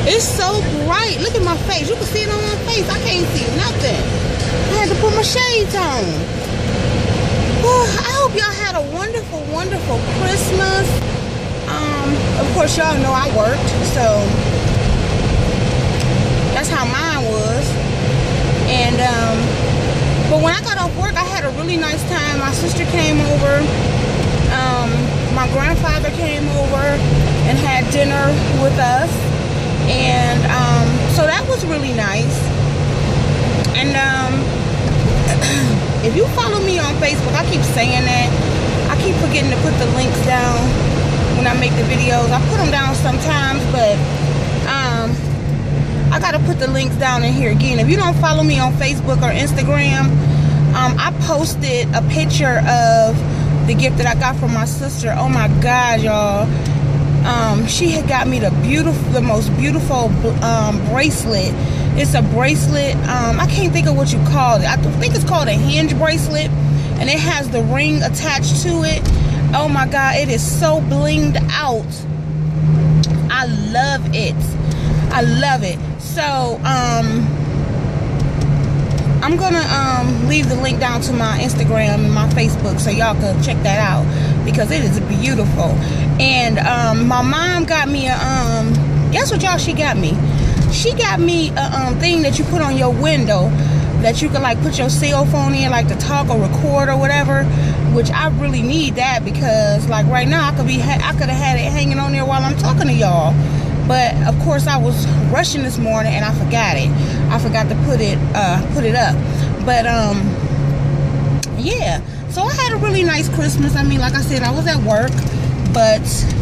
It's so bright. Look at my face. You can see it on my face. I can't see nothing. I had to put my shades on. Well, I hope y'all had a wonderful, wonderful Christmas. Of course, y'all know I worked, so that's how mine was. And but when I got off work, I had a really nice time. My sister came over. My grandfather came over and had dinner with us. And so that was really nice. And if you follow me on Facebook, I keep saying that. I keep forgetting to put the links down when I make the videos. I put them down sometimes, but I gotta put the links down in here again. If you don't follow me on Facebook or Instagram, I posted a picture of the gift that I got from my sister. Oh my God, y'all. She had got me the most beautiful bracelet. It's a bracelet. I can't think of what you call it. I think it's called a hinge bracelet, and it has the ring attached to it. Oh my God, it is so blinged out. I love it. I love it. So I'm gonna leave the link down to my Instagram and my Facebook so y'all can check that out, because it is beautiful. And my mom got me a guess what, y'all? She got me a thing that you put on your window that you can like put your cell phone in, like to talk or record or whatever, which I really need that, because like right now I could have had it hanging on there while I'm talking to y'all. But of course I was rushing this morning and I forgot it. I forgot to put it up. But yeah. So I had a really nice Christmas. I mean, like I said, I was at work, but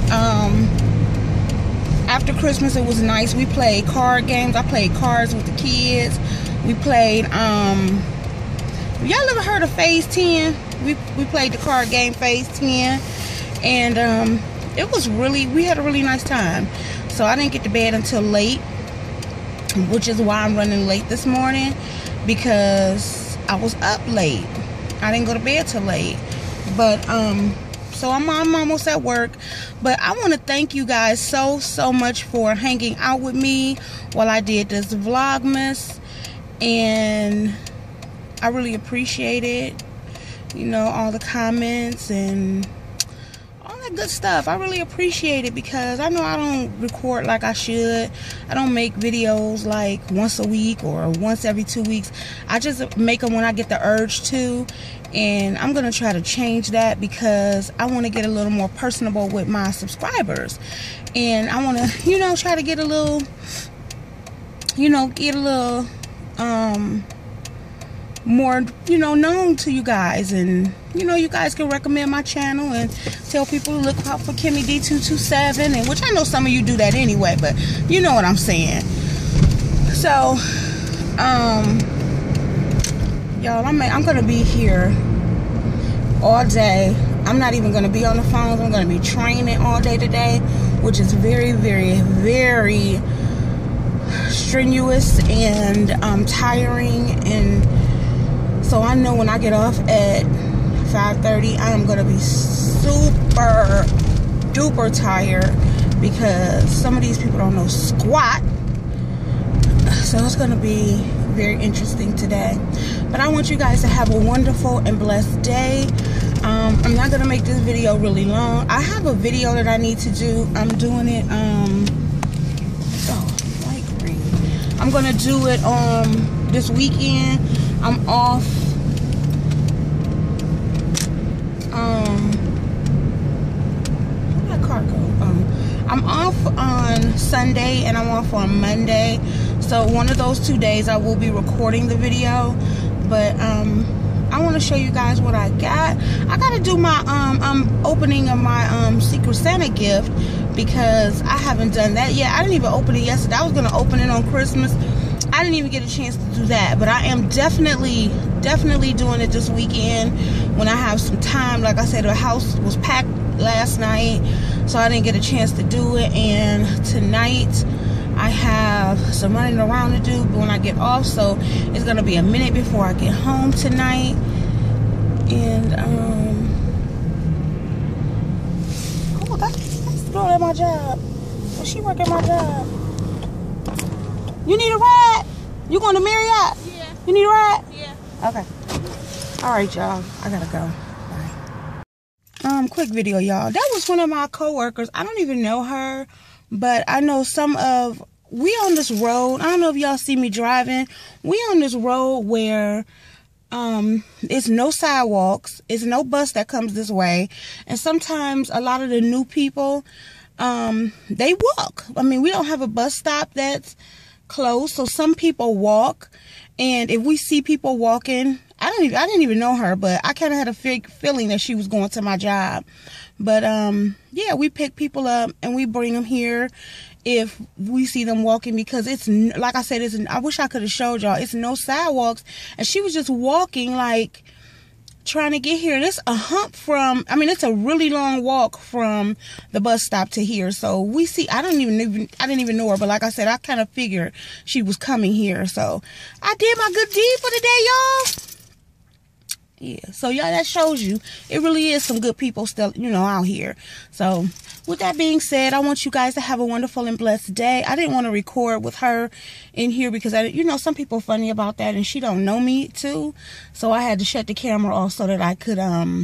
after Christmas it was nice. We played card games. I played cards with the kids. We played y'all ever heard of Phase 10? We played the card game Phase 10, and it was we had a really nice time. So I didn't get to bed until late, which is why I'm running late this morning, because I was up late. I didn't go to bed till late. But so I'm almost at work. But I want to thank you guys so much for hanging out with me while I did this Vlogmas, and I really appreciate it. You know, all the comments and all that good stuff. I really appreciate it, because I know I don't record like I should. I don't make videos like once a week or once every 2 weeks. I just make them when I get the urge to, and I'm gonna try to change that, because I want to get a little more personable with my subscribers, and I want to, you know, try to get a little, you know, more, you know, known to you guys. And you know, you guys can recommend my channel and tell people to look out for Kimmy D227, and which I know some of you do that anyway, but you know what I'm saying. So y'all, I'm gonna be here all day. I'm not even gonna be on the phones. I'm gonna be training all day today, which is very, very, very strenuous and tiring. And so I know when I get off at 5:30, I am gonna be super duper tired, because some of these people don't know squat. So it's gonna be very interesting today. But I want you guys to have a wonderful and blessed day. I'm not gonna make this video really long. I have a video that I need to do. I'm doing it light green. I'm gonna do it this weekend. I'm off where'd that car go? I'm off on Sunday and I'm off on Monday. So one of those 2 days I will be recording the video. But I want to show you guys what I got. I gotta do my opening of my Secret Santa gift, because I haven't done that yet. I didn't even open it yesterday. I was gonna open it on Christmas. I didn't even get a chance to do that, but I am definitely doing it this weekend when I have some time. Like I said, the house was packed last night, so I didn't get a chance to do it. And tonight I have some running around to do when I get off, so it's gonna be a minute before I get home tonight. And oh, that's the girl at my job. Well, she work at my job. You need a ride? You going to Marriott? Yeah. You need a ride? Yeah. Okay. All right, y'all. I gotta go. Bye. Quick video, y'all. That was one of my coworkers. I don't even know her, but I know we on this road. I don't know if y'all see me driving. We on this road where it's no sidewalks. It's no bus that comes this way. And sometimes a lot of the new people, they walk. I mean, we don't have a bus stop that's close, so some people walk. And if we see people walking, I didn't even know her, but I kind of had a feeling that she was going to my job. But yeah, we pick people up and we bring them here if we see them walking, because it's, like I said, I wish I could have showed y'all, it's no sidewalks, and she was just walking, like trying to get here. And it's a hump it's a really long walk from the bus stop to here. So we see, I didn't even know her, but like I said, I kind of figured she was coming here. So I did my good deed for the day, y'all. Yeah, so y'all, that shows you it really is some good people still, out here. So with that being said, I want you guys to have a wonderful and blessed day. I didn't want to record with her in here because some people are funny about that, and she don't know me too. So I had to shut the camera off so that I could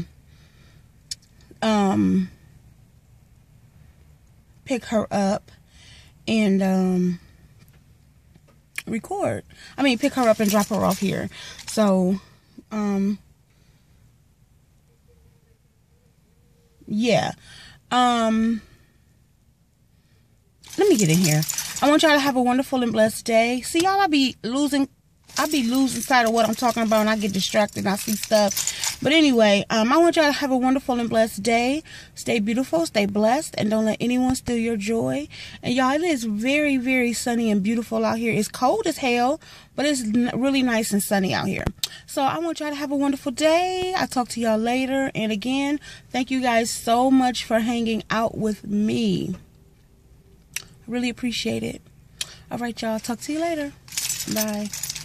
pick her up and record. Pick her up and drop her off here. So yeah. Let me get in here. I want y'all to have a wonderful and blessed day. See, y'all, I be losing sight of what I'm talking about, and I get distracted and I see stuff. But anyway, I want y'all to have a wonderful and blessed day. Stay beautiful, stay blessed, and don't let anyone steal your joy. And y'all, it is very, very sunny and beautiful out here. It's cold as hell, but it's really nice and sunny out here. So I want y'all to have a wonderful day. I'll talk to y'all later. And again, thank you guys so much for hanging out with me. I really appreciate it. All right, y'all. Talk to you later. Bye.